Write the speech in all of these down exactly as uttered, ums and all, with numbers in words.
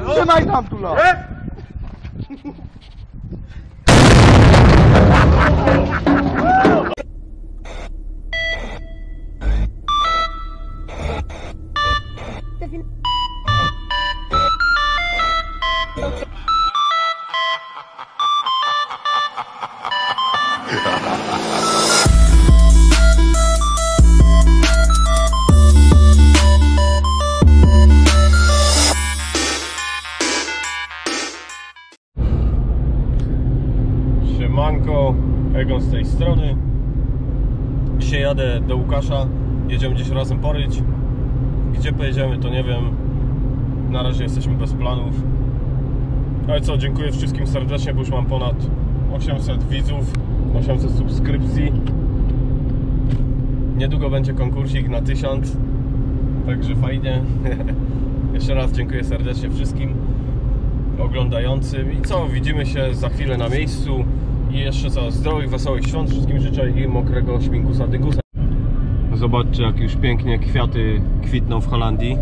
Trzymaj tam tula! Siemanko, Egon z tej strony. Dzisiaj jadę do Łukasza. Jedziemy gdzieś razem poryć. Gdzie pojedziemy, to nie wiem. Na razie jesteśmy bez planów. Ale co, dziękuję wszystkim serdecznie, bo już mam ponad osiemset widzów, osiemset subskrypcji. Niedługo będzie konkursik na tysiąc. Także fajnie. Jeszcze raz dziękuję serdecznie wszystkim oglądającym. I co, widzimy się za chwilę na miejscu. I jeszcze co, zdrowych, wesołych świąt wszystkim życzę i mokrego śmigusa dygusa. Zobaczcie, jak już pięknie kwiaty kwitną w Holandii.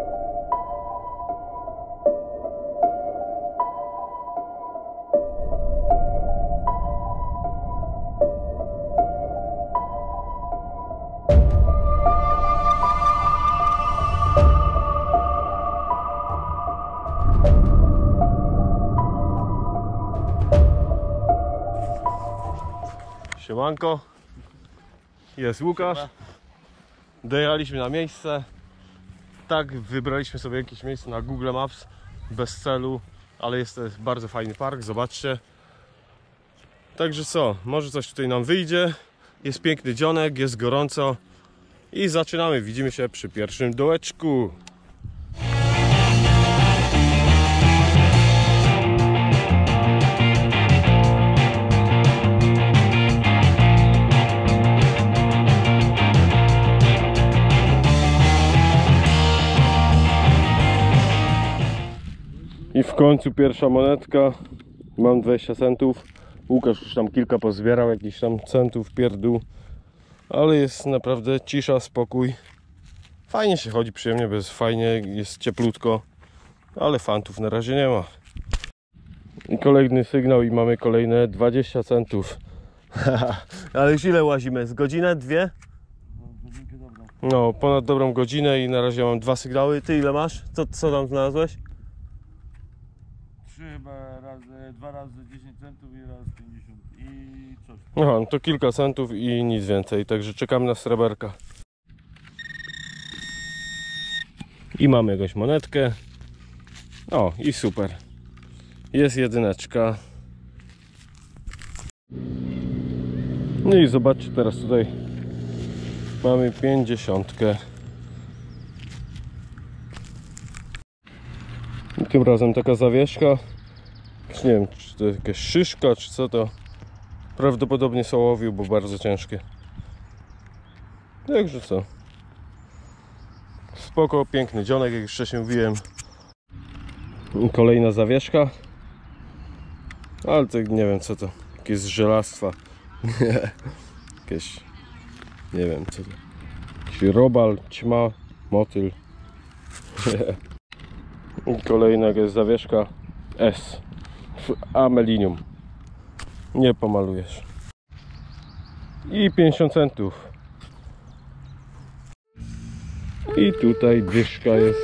Siemanko, jest Łukasz. Dojechaliśmy na miejsce. Tak, wybraliśmy sobie jakieś miejsce na Google Maps bez celu, ale jest to bardzo fajny park, zobaczcie. Także co, może coś tutaj nam wyjdzie. Jest piękny dzionek, jest gorąco i zaczynamy. Widzimy się przy pierwszym dołeczku. I w końcu pierwsza monetka. Mam dwadzieścia centów. Łukasz już tam kilka pozbierał, jakichś tam centów, pierdół. Ale jest naprawdę cisza, spokój. Fajnie się chodzi, przyjemnie, bez fajnie, jest cieplutko. Ale fantów na razie nie ma. I kolejny sygnał i mamy kolejne dwadzieścia centów. Ale już ile łazimy? Z godzinę? Dwie? No, ponad dobrą godzinę i na razie mam dwa sygnały. Ty ile masz? Co, co tam znalazłeś? Chyba razy, dwa razy dziesięć centów i raz pięćdziesiąt i coś. Aha, no to kilka centów i nic więcej, także czekamy na sreberka. I mamy jakąś monetkę. O, i super. Jest jedyneczka. No i zobaczcie teraz tutaj. Mamy pięćdziesiątkę. I tym razem taka zawieszka. Nie wiem, czy to jakaś szyszka, czy co to. Prawdopodobnie sołowiu, bo bardzo ciężkie. Także co. Spoko, piękny dzionek, jak już wcześniej mówiłem. I kolejna zawieszka. Ale to nie wiem co to. Jakieś z żelastwa. Jakieś. Nie wiem co to. Jakiś robal, ćma, motyl. I kolejna jest zawieszka S w amelinium. Nie pomalujesz. I pięćdziesiąt centów. I tutaj dyszka jest.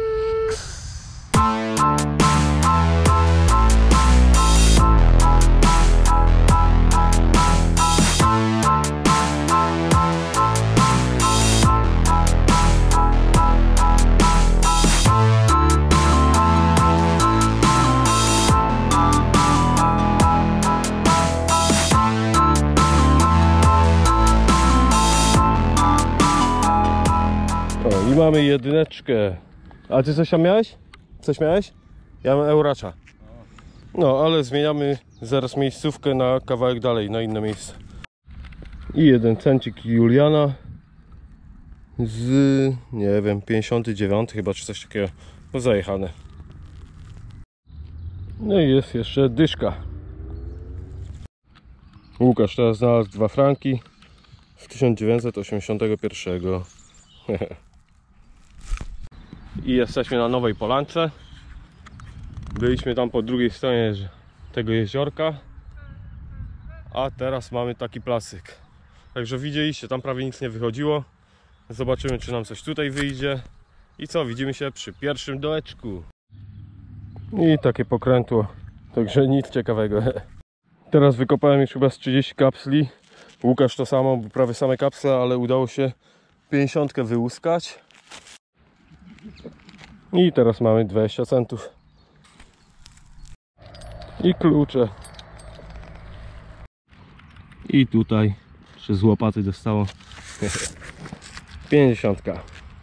I mamy jedyneczkę. A ty coś tam miałeś? Coś miałeś? Ja mam euracza. No, ale zmieniamy zaraz miejscówkę na kawałek dalej, na inne miejsce. I jeden cencik Juliana z, nie wiem, pięćdziesiąty dziewiąty chyba, czy coś takiego. No, zajechane. No i jest jeszcze dyszka. Łukasz teraz znalazł dwa franki z tysiąc dziewięćset osiemdziesiątego pierwszego. I jesteśmy na Nowej Polance. Byliśmy tam po drugiej stronie tego jeziorka, a teraz mamy taki placyk. Także widzieliście, tam prawie nic nie wychodziło. Zobaczymy, czy nam coś tutaj wyjdzie. I co, widzimy się przy pierwszym dołeczku. I takie pokrętło, także nic ciekawego. Teraz wykopałem już chyba z trzydzieści kapsli. Łukasz to samo, bo prawie same kapsle, ale udało się pięćdziesiątkę wyłuskać. I teraz mamy dwadzieścia centów. I klucze. I tutaj jeszcze z łopaty dostało pięćdziesiątka.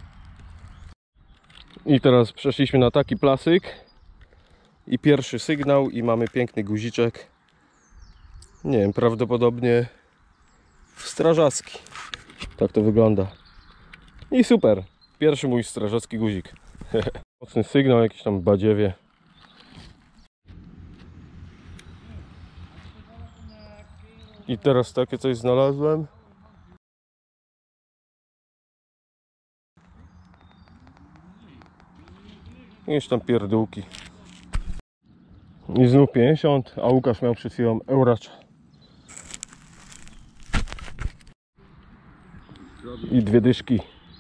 I teraz przeszliśmy na taki placyk i pierwszy sygnał i mamy piękny guziczek. Nie wiem, prawdopodobnie strażacki. Tak to wygląda. I super. Pierwszy mój strażacki guzik. Mocny sygnał, jakiś tam badziewie. I teraz takie coś znalazłem. Jakieś tam pierdółki. I znów pięćdziesiąt, a Łukasz miał przed chwilą euracza. I dwie dyszki.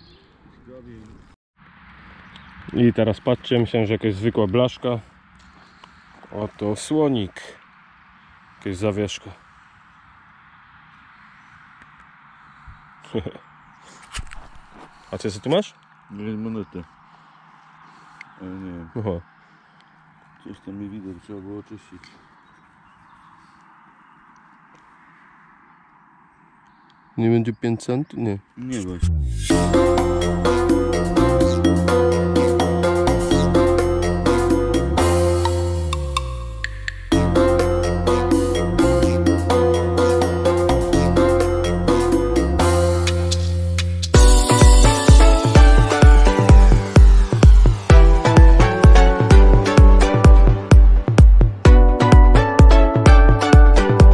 I teraz patrzcie, myślałem, że jakaś zwykła blaszka. Oto słonik. Jakaś zawieszka. A co tu masz? Jest monetę. Ale nie wiem. Aha. Coś tam nie widać, trzeba było oczyścić. Nie będzie pięć centów? Nie. Nie właśnie.